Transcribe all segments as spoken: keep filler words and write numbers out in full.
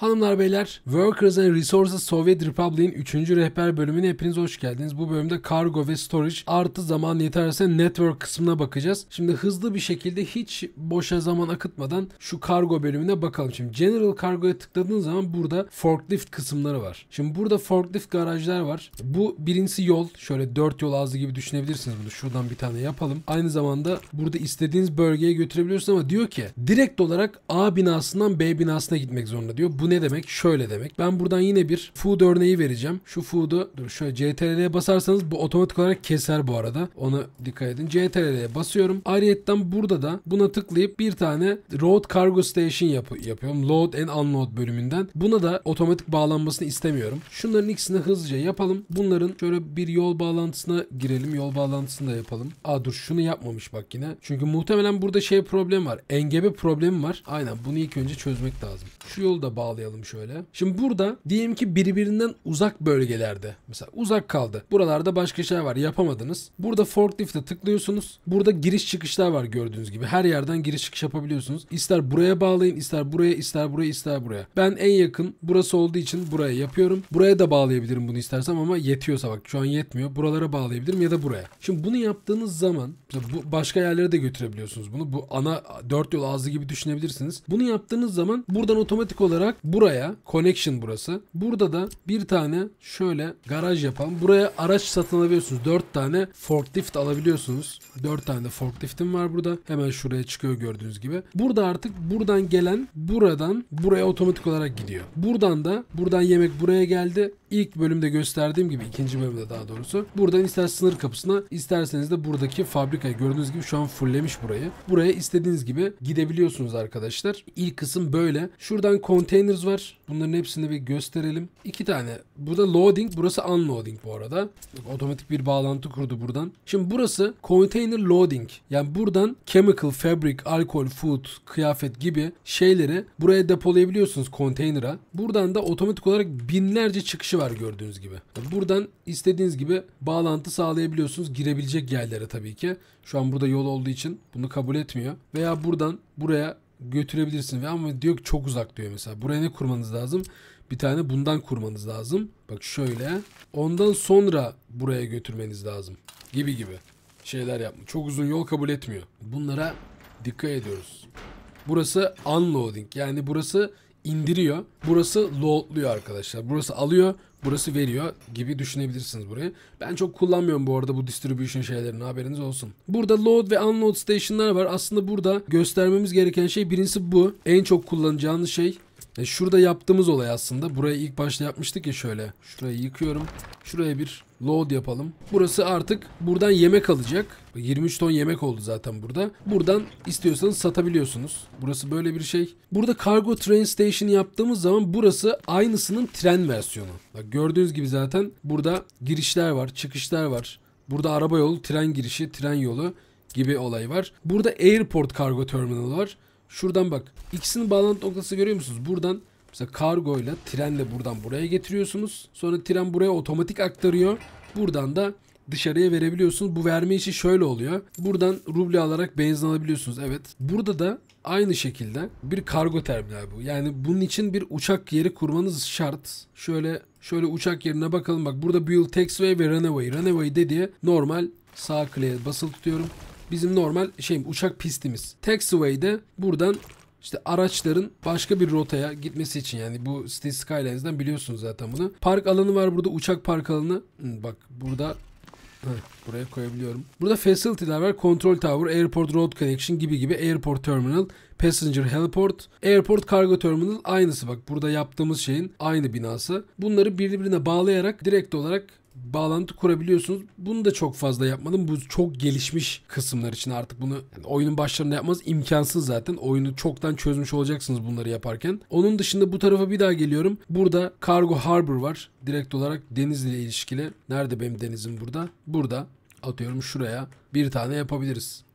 Hanımlar beyler, Workers and Resources Soviet Republic'in üçüncü rehber bölümüne hepiniz hoş geldiniz. Bu bölümde kargo ve storage artı zaman yeterse network kısmına bakacağız. Şimdi hızlı bir şekilde hiç boşa zaman akıtmadan şu kargo bölümüne bakalım. Şimdi General Cargo'ya tıkladığınız zaman burada forklift kısımları var. Şimdi burada forklift garajlar var. Bu birincisi yol. Şöyle dört yol ağzı gibi düşünebilirsiniz bunu. Şuradan bir tane yapalım. Aynı zamanda burada istediğiniz bölgeye götürebiliyorsunuz ama diyor ki direkt olarak A binasından B binasına gitmek zorunda diyor. Bu ne demek? Şöyle demek. Ben buradan yine bir food örneği vereceğim. Şu food'u dur şöyle C T R L'ye basarsanız bu otomatik olarak keser bu arada. Ona dikkat edin. C T R L'ye basıyorum. Ayrıyetten burada da buna tıklayıp bir tane Road Cargo Station yap yapıyorum. Load and Unload bölümünden. Buna da otomatik bağlanmasını istemiyorum. Şunların ikisini hızlıca yapalım. Bunların şöyle bir yol bağlantısına girelim. Yol bağlantısını da yapalım. Aa dur şunu yapmamış bak yine. Çünkü muhtemelen burada şey problem var. Engebe problemi var. Aynen bunu ilk önce çözmek lazım. Şu yolu da bağlayalım şöyle. Şimdi burada diyelim ki birbirinden uzak bölgelerde. Mesela uzak kaldı. Buralarda başka şey var. Yapamadınız. Burada forklift'e tıklıyorsunuz. Burada giriş çıkışlar var gördüğünüz gibi. Her yerden giriş çıkış yapabiliyorsunuz. İster buraya bağlayın, ister buraya, ister buraya, ister buraya. Ben en yakın burası olduğu için buraya yapıyorum. Buraya da bağlayabilirim bunu istersem ama yetiyorsa bak şu an yetmiyor. Buralara bağlayabilirim ya da buraya. Şimdi bunu yaptığınız zaman bu başka yerlere de götürebiliyorsunuz bunu. Bu ana dört yol ağzı gibi düşünebilirsiniz. Bunu yaptığınız zaman buradan otomatik olarak buraya connection burası. Burada da bir tane şöyle garaj yapalım. Buraya araç satın alabiliyorsunuz. dört tane forklift alabiliyorsunuz. dört tane de forkliftim var burada. Hemen şuraya çıkıyor gördüğünüz gibi. Burada artık buradan gelen buradan buraya otomatik olarak gidiyor. Buradan da buradan yemek buraya geldi. İlk bölümde gösterdiğim gibi ikinci bölümde daha doğrusu. Buradan ister sınır kapısına isterseniz de buradaki fabrikayı gördüğünüz gibi şu an fulllemiş burayı. Buraya istediğiniz gibi gidebiliyorsunuz arkadaşlar. İlk kısım böyle. Şuradan containers var. Bunların hepsini bir gösterelim. İki tane. Burada loading, burası unloading bu arada. Otomatik bir bağlantı kurdu buradan. Şimdi burası container loading. Yani buradan chemical, fabric, alkol, food, kıyafet gibi şeyleri buraya depolayabiliyorsunuz konteyner'a. Buradan da otomatik olarak binlerce çıkışı var gördüğünüz gibi. Buradan istediğiniz gibi bağlantı sağlayabiliyorsunuz. Girebilecek yerlere tabii ki. Şu an burada yol olduğu için bunu kabul etmiyor. Veya buradan buraya götürebilirsin. Ve ama diyor ki çok uzak diyor mesela. Buraya ne kurmanız lazım? Bir tane bundan kurmanız lazım. Bak şöyle. Ondan sonra buraya götürmeniz lazım. Gibi gibi şeyler yapmış. Çok uzun yol kabul etmiyor. Bunlara dikkat ediyoruz. Burası unloading. Yani burası indiriyor. Burası loadluyor arkadaşlar. Burası alıyor. Burası veriyor gibi düşünebilirsiniz burayı. Ben çok kullanmıyorum bu arada bu distribution şeylerini, haberiniz olsun. Burada load ve unload station'lar var. Aslında burada göstermemiz gereken şey birincisi bu. En çok kullanacağınız şey. E şurada yaptığımız olay aslında. Burayı ilk başta yapmıştık ya şöyle. Şurayı yıkıyorum. Şuraya bir load yapalım. Burası artık buradan yemek alacak. yirmi üç ton yemek oldu zaten burada. Buradan istiyorsanız satabiliyorsunuz. Burası böyle bir şey. Burada cargo train station yaptığımız zaman burası aynısının tren versiyonu. Bak gördüğünüz gibi zaten burada girişler var, çıkışlar var. Burada araba yolu, tren girişi, tren yolu gibi olay var. Burada airport cargo terminal var. Şuradan bak. İkisinin bağlantı noktası görüyor musunuz? Buradan mesela kargo ile trenle buradan buraya getiriyorsunuz. Sonra tren buraya otomatik aktarıyor. Buradan da dışarıya verebiliyorsunuz. Bu verme işi şöyle oluyor. Buradan ruble alarak benzin alabiliyorsunuz. Evet. Burada da aynı şekilde bir kargo terminal bu. Yani bunun için bir uçak yeri kurmanız şart. Şöyle şöyle uçak yerine bakalım. Bak burada build taxiway ve runway. Runway dediği normal sağ kliğe basılı tutuyorum. Bizim normal şey uçak pistimiz. Taxiway'de buradan işte araçların başka bir rotaya gitmesi için, yani bu City Skylines'dan biliyorsunuz zaten bunu. Park alanı var burada, uçak park alanı. Hı, bak burada heh, buraya koyabiliyorum. Burada facility'ler var. Control Tower, Airport Road Connection gibi gibi. Airport Terminal, Passenger Heliport, Airport Cargo Terminal aynısı bak. Burada yaptığımız şeyin aynı binası. Bunları birbirine bağlayarak direkt olarak bağlantı kurabiliyorsunuz. Bunu da çok fazla yapmadım. Bu çok gelişmiş kısımlar için artık bunu yani oyunun başlarında yapmanız imkansız zaten. Oyunu çoktan çözmüş olacaksınız bunları yaparken. Onun dışında bu tarafa bir daha geliyorum. Burada Cargo Harbor var. Direkt olarak denizle ilişkili. Nerede benim denizim burada? Burada. Atıyorum şuraya bir tane yapabiliriz.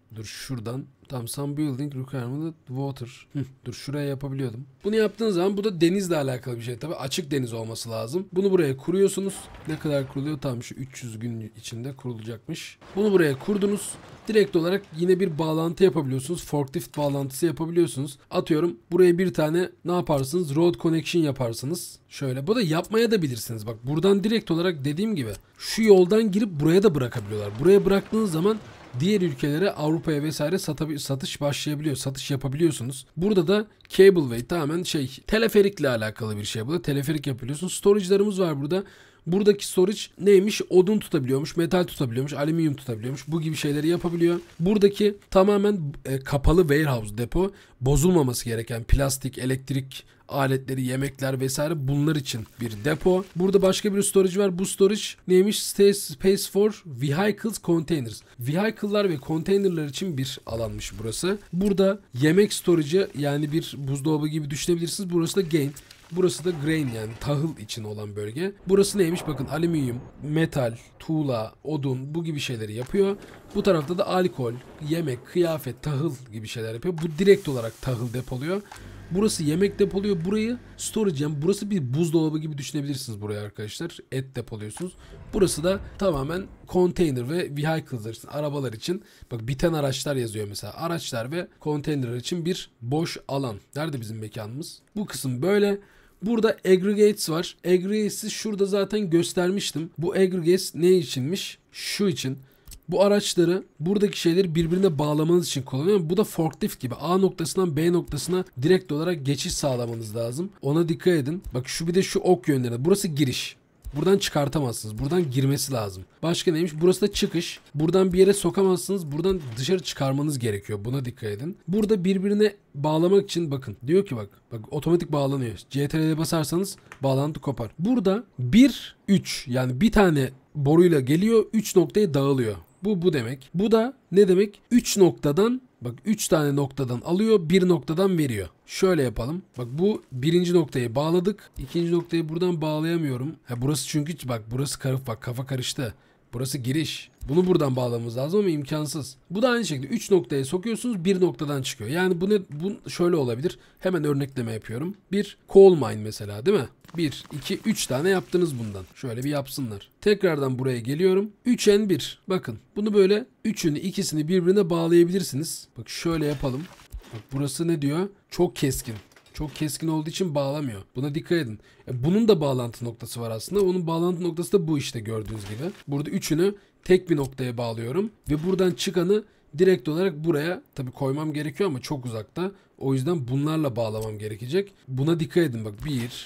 Dur şuradan. Tamam, some building requirement water. Hı, dur şuraya yapabiliyordum. Bunu yaptığınız zaman bu da denizle alakalı bir şey tabii. Açık deniz olması lazım. Bunu buraya kuruyorsunuz. Ne kadar kuruluyor? Tam şu üç yüz gün içinde kurulacakmış. Bunu buraya kurdunuz. Direkt olarak yine bir bağlantı yapabiliyorsunuz. Forklift bağlantısı yapabiliyorsunuz. Atıyorum buraya bir tane ne yaparsınız? Road connection yaparsınız. Şöyle. Bu da yapmaya da bilirsiniz. Bak buradan direkt olarak dediğim gibi şu yoldan girip buraya da bırakabiliyorlar. Buraya bıraktığınız zaman diğer ülkelere, Avrupa'ya vesaire satış başlayabiliyor. Satış yapabiliyorsunuz. Burada da cableway tamamen şey teleferikle alakalı bir şey. Bu da teleferik yapabiliyorsunuz. Storage'larımız var burada. Buradaki storage neymiş? Odun tutabiliyormuş, metal tutabiliyormuş, alüminyum tutabiliyormuş. Bu gibi şeyleri yapabiliyor. Buradaki tamamen e, kapalı warehouse depo, bozulmaması gereken plastik, elektrik aletleri, yemekler vesaire bunlar için bir depo. Burada başka bir storage var. Bu storage neymiş? Space for vehicles containers. Vehicle'lar ve konteynerler için bir alanmış burası. Burada yemek storage'ı yani bir buzdolabı gibi düşünebilirsiniz. Burası da gain. Burası da grain yani tahıl için olan bölge. Burası neymiş? Bakın alüminyum, metal, tuğla, odun bu gibi şeyleri yapıyor. Bu tarafta da alkol, yemek, kıyafet, tahıl gibi şeyler yapıyor. Bu direkt olarak tahıl depoluyor. Burası yemek depoluyor. Burayı storage yani burası bir buzdolabı gibi düşünebilirsiniz buraya arkadaşlar. Et depoluyorsunuz. Burası da tamamen container ve vehicles için, arabalar için. Bak biten araçlar yazıyor mesela. Araçlar ve containerler için bir boş alan. Nerede bizim mekanımız? Bu kısım böyle. Burada aggregates var. Aggregates'i şurada zaten göstermiştim. Bu aggregates ne içinmiş? Şu için. Bu araçları, buradaki şeyleri birbirine bağlamanız için kullanıyorum. Bu da forklift gibi. A noktasından B noktasına direkt olarak geçiş sağlamanız lazım. Ona dikkat edin. Bak şu bir de şu ok yönlerine. Burası giriş. Buradan çıkartamazsınız. Buradan girmesi lazım. Başka neymiş? Burası da çıkış. Buradan bir yere sokamazsınız. Buradan dışarı çıkarmanız gerekiyor. Buna dikkat edin. Burada birbirine bağlamak için bakın. Diyor ki bak. Bak otomatik bağlanıyor. C T R L'ye basarsanız bağlantı kopar. Burada bir, üç yani bir tane boruyla geliyor. üç noktaya dağılıyor. Bu bu demek. Bu da ne demek? üç noktadan bak üç tane noktadan alıyor, bir noktadan veriyor. Şöyle yapalım. Bak bu birinci noktayı bağladık. İkinci noktayı buradan bağlayamıyorum. Ha burası çünkü bak burası karıp bak kafa karıştı. Burası giriş. Bunu buradan bağlamamız lazım ama imkansız. Bu da aynı şekilde üç noktaya sokuyorsunuz, bir noktadan çıkıyor. Yani bu ne? Bu şöyle olabilir. Hemen örnekleme yapıyorum. Bir coal mine mesela değil mi? bir, iki, üç tane yaptınız bundan. Şöyle bir yapsınlar. Tekrardan buraya geliyorum. üç n bir. Bakın bunu böyle üçünü ikisini birbirine bağlayabilirsiniz. Bak şöyle yapalım. Bak burası ne diyor? Çok keskin. Çok keskin olduğu için bağlamıyor. Buna dikkat edin. E bunun da bağlantı noktası var aslında. Onun bağlantı noktası da bu işte gördüğünüz gibi. Burada üçünü tek bir noktaya bağlıyorum. Ve buradan çıkanı direkt olarak buraya tabii koymam gerekiyor ama çok uzakta. O yüzden bunlarla bağlamam gerekecek. Buna dikkat edin bak. bir,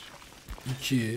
iki,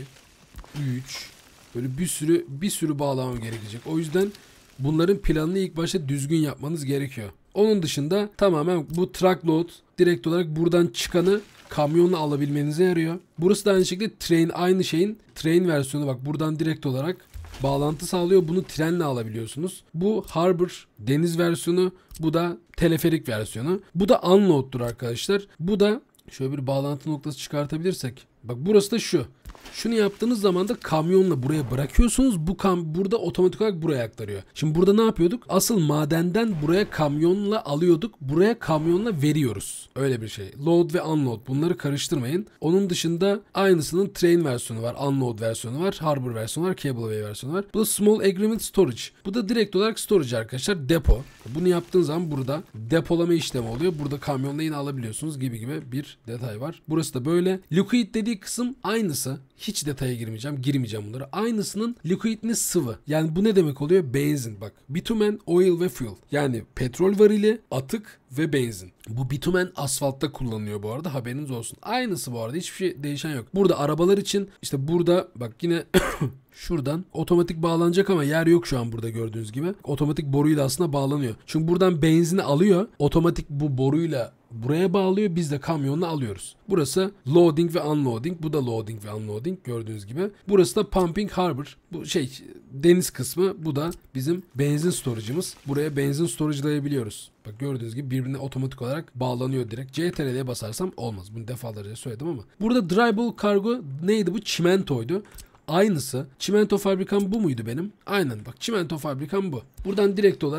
üç böyle bir sürü bir sürü bağlamam gerekecek. O yüzden bunların planını ilk başta düzgün yapmanız gerekiyor. Onun dışında tamamen bu truck load direkt olarak buradan çıkanı kamyonla alabilmenize yarıyor. Burası da aynı şekilde train aynı şeyin train versiyonu bak buradan direkt olarak bağlantı sağlıyor. Bunu trenle alabiliyorsunuz. Bu harbor deniz versiyonu, bu da teleferik versiyonu. Bu da unload'dur arkadaşlar. Bu da şöyle bir bağlantı noktası çıkartabilirsek. Bak burası da şu. Şunu yaptığınız zaman da kamyonla buraya bırakıyorsunuz. Bu kam burada otomatik olarak buraya aktarıyor. Şimdi burada ne yapıyorduk? Asıl madenden buraya kamyonla alıyorduk. Buraya kamyonla veriyoruz. Öyle bir şey. Load ve unload. Bunları karıştırmayın. Onun dışında aynısının train versiyonu var. Unload versiyonu var. Harbor versiyonu var. Cableway versiyonu var. Bu da small agreement storage. Bu da direkt olarak storage arkadaşlar. Depo. Bunu yaptığınız zaman burada depolama işlemi oluyor. Burada kamyonla yine alabiliyorsunuz gibi gibi bir detay var. Burası da böyle. Liquid dediği kısım aynısı. Hiç detaya girmeyeceğim. Girmeyeceğim bunlara. Aynısının liquid'ini sıvı. Yani bu ne demek oluyor? Benzin bak. Bitumen, oil ve fuel. Yani petrol varili, atık ve benzin. Bu bitumen asfaltta kullanılıyor bu arada. Haberiniz olsun. Aynısı bu arada. Hiçbir şey değişen yok. Burada arabalar için işte burada bak yine şuradan otomatik bağlanacak ama yer yok şu an burada gördüğünüz gibi. Otomatik boruyla aslında bağlanıyor. Çünkü buradan benzini alıyor. Otomatik bu boruyla buraya bağlıyor. Biz de kamyonla alıyoruz. Burası loading ve unloading. Bu da loading ve unloading gördüğünüz gibi. Burası da pumping harbor. Bu şey deniz kısmı. Bu da bizim benzin storage'ımız. Buraya benzin storage'layabiliyoruz. Bak gördüğünüz gibi birbirine otomatik olarak bağlanıyor direkt. C T R L'ye basarsam olmaz. Bunu defalarca söyledim ama. Burada dry bulk cargo neydi bu? Çimentoydu. Aynısı. Çimento fabrikam bu muydu benim? Aynen bak çimento fabrikam bu. Buradan direkt olarak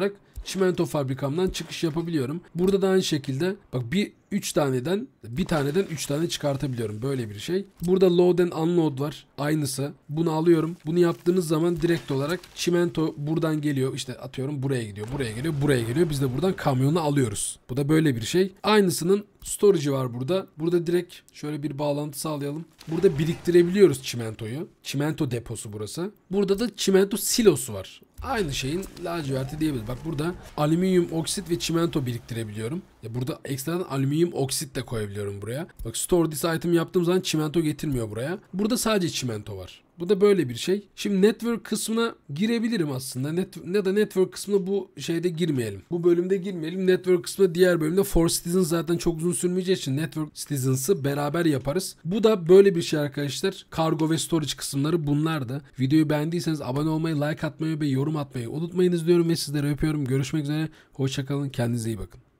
çimento fabrikamdan çıkış yapabiliyorum. Burada da aynı şekilde bak bir üç taneden bir taneden üç tane çıkartabiliyorum. Böyle bir şey. Burada load and unload var. Aynısı. Bunu alıyorum. Bunu yaptığınız zaman direkt olarak çimento buradan geliyor. İşte atıyorum buraya gidiyor. Buraya geliyor. Buraya geliyor. Biz de buradan kamyonu alıyoruz. Bu da böyle bir şey. Aynısının storage'ı var burada. Burada direkt şöyle bir bağlantı sağlayalım. Burada biriktirebiliyoruz çimentoyu. Çimento deposu burası. Burada da çimento silosu var. Aynı şeyin laciverti diyebiliriz. Bak burada alüminyum oksit ve çimento biriktirebiliyorum. Ya burada ekstradan alüminyum oksit de koyabiliyorum buraya. Bak store this item yaptığım zaman çimento getirmiyor buraya. Burada sadece çimento var. Bu da böyle bir şey. Şimdi network kısmına girebilirim aslında. Net, ya da network kısmına bu şeyde girmeyelim. Bu bölümde girmeyelim. Network kısmına diğer bölümde For Citizens zaten çok uzun sürmeyeceği için Network Citizens'ı beraber yaparız. Bu da böyle bir şey arkadaşlar. Kargo ve storage kısımları bunlardı. Videoyu beğendiyseniz abone olmayı, like atmayı ve yorum atmayı unutmayınız diyorum ve sizleri öpüyorum. Görüşmek üzere. Hoşçakalın. Kendinize iyi bakın.